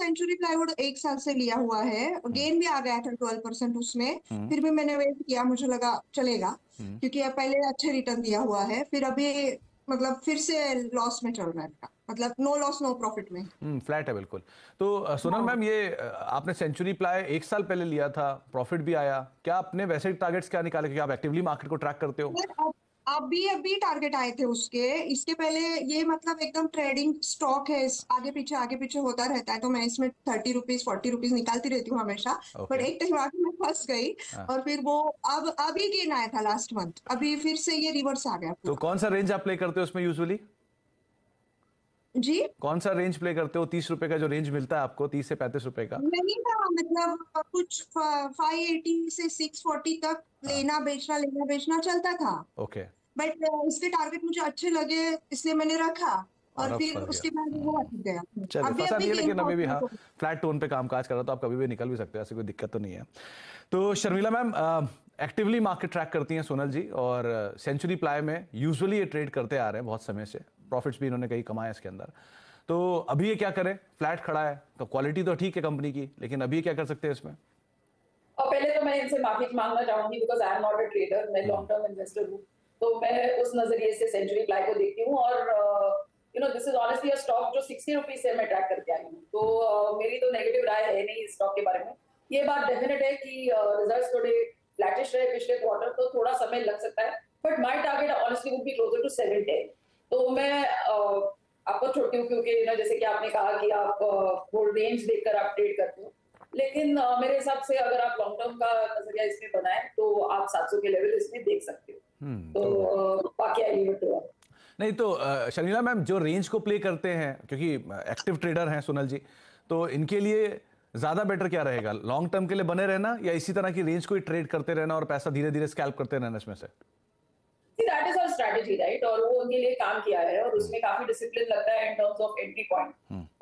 Century plywood 1 साल से लिया हुआ है, गेन भी आ गया था 12% उसमें। फिर भी मैंने वेट किया, मुझे लगा चलेगा क्योंकि अब पहले अच्छे रिटर्न दिया हुआ है। फिर अभी मतलब फिर से लॉस में चल रहा है मेरा, मतलब नो लॉस नो प्रॉफिट में। फ्लैट है बिल्कुल। तो सोनल हाँ। मैम, ये आपने सेंचुरी प्लाई 1 साल पहले लिया था, प्रॉफिट भी आया, क्या आपने वैसे टारगेट्स क्या निकाले कि आप एक्टिवली मार्केट को ट्रैक करते हो? यार, अभी अभी टारगेट आए थे उसके। इसके पहले ये मतलब एकदम ट्रेडिंग स्टॉक है, आगे पीछे होता रहता है, तो मैं इसमें 30 रुपीज 40 रुपीज निकालती रहती हूँ हमेशा। But okay. एक टाइम आके मैं फंस गई। हाँ। और फिर वो अब अभी गेन आया था लास्ट मंथ, अभी फिर से ये रिवर्स आ गया तो पूरा। कौन सा रेंज आप प्ले करते हो उसमें यूजुअली? जी। कौन सा रेंज प्ले करते हो? 30 रुपए का जो रेंज मिलता है आपको, 30 से 35 रुपए का? नहीं था मतलब कुछ 580 से 640 तक हाँ। लेना बेचना चलता था। ओके। बट इसके टारगेट मुझे अच्छे लगे, इसलिए मैंने रखा। और और अब फिर फंस गया। उसके बाद वो हट गया। चलिए, अभी फंसा अभी नहीं है, गेन लेकिन अभी भी पहुंचने हाँ, को। फ्लैट टोन पे काम काज कर रहा, तो आप कभी भी निकल भी सकते हो, ऐसी कोई दिक्कत तो नहीं है। तो Sharmila ma'am, actively market track करती हैं सोनल जी, और सेंचुरी प्लाई में यूजुअली ये ट्रेड करते आ रहे हैं बहुत समय से, प्रॉफिट्स भी इन्होंने कई कमाए इसके अंदर। तो अभी ये क्या करें? फ्लैट खड़ा है तो क्वालिटी तो ठीक है कंपनी की, लेकिन अभी क्या कर सकते हैं इसमें? और पहले तो मैं इनसे माफी मांगना चाहूंगी because I am not a trader, मैं लॉन्ग टर्म इन्वेस्टर हूँ। तो मैं उस नजरिए से सेंचुरी प्लाई को देखती हूँ, और this is honestly a stock जो 60 रुपीज से मैं ट्रैक करके आई हूँ। तो मेरी तो नेगेटिव राय है नहीं इस स्टॉक के बारे में। ये बात डेफिनेट है कि रिजल्ट्स थोड़े फ्लैटिश रहे पिछले क्वार्टर, तो थोड़ा समय लग सकता है। But my target honestly would be closer to 710। तो मैं आपको छोड़ती हूँ, क्योंकि जैसे कि आपने कहा कि आप वो रेंज देखकर आप ट्रेड करते हो। लेकिन मेरे हिसाब से अगर आप लॉन्ग टर्म का नजरिया इसमें बनाए तो आप 700 के लेवल इसमें देख सकते हो। तो बाकी आई लीव इट टू आप। नहीं तो शर्मिला मैम, जो रेंज को प्ले करते हैं, क्योंकि एक्टिव ट्रेडर हैं सोनल जी, तो इनके लिए ज्यादा बेटर क्या रहेगा? लॉन्ग टर्म के लिए बने रहना, या इसी तरह की रेंज को ही ट्रेड करते रहना और पैसा धीरे धीरे स्कैल्प करते रहना इसमें से? That is our strategy, right? और वो उनके लिए काम किया है, और उसमें काफी डिसिप्लिन लगता है in terms of entry point.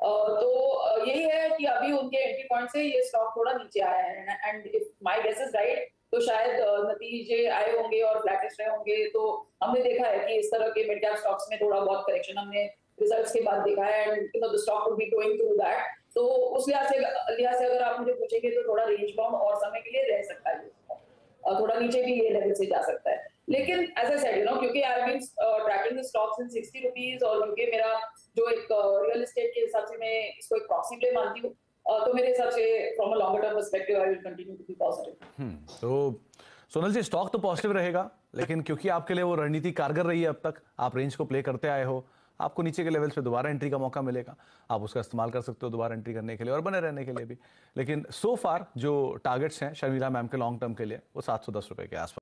तो यही है कि अभी उनके एंट्री पॉइंट से ये स्टॉक थोड़ा नीचे आया है, and if my guess is right तो शायद नतीजे आए होंगे और फ्लैटिश रहे होंगे। तो हमने देखा है कि इस तरह के मिड कैप स्टॉक्स में थोड़ा बहुत करेक्शन हमने रिजल्ट्स के बाद देखा है, and the stock would be going through that. तो उस लिहाज से अगर आप मुझे पूछेंगे तो थोड़ा रेंज बाउंड और समय के लिए रह सकता है, और थोड़ा नीचे भी ये लेवल से जा सकता है। लेकिन एज आई सेड, क्योंकि I have been tracking the stocks in 60 rupees, और क्योंकि मेरा जो एक रियल एस्टेट के हिसाब से मैं इसको एक प्रॉक्सी प्ले मानती हूँ, तो मेरे हिसाब से from a longer term perspective I will continue to be positive. तो सोनल जी, स्टॉक तो पॉजिटिव रहेगा, लेकिन क्योंकि आपके लिए वो रणनीति कारगर रही है अब तक, आप रेंज को प्ले करते आए हो, आपको नीचे के लेवल पे दोबारा एंट्री का मौका मिलेगा, आप उसका इस्तेमाल कर सकते हो दोबारा एंट्री करने के लिए और बने रहने के लिए भी। लेकिन सो फार जो टारगेट्स हैं शर्मिला मैम के लॉन्ग टर्म के लिए, वो 710 रुपए के आसपास।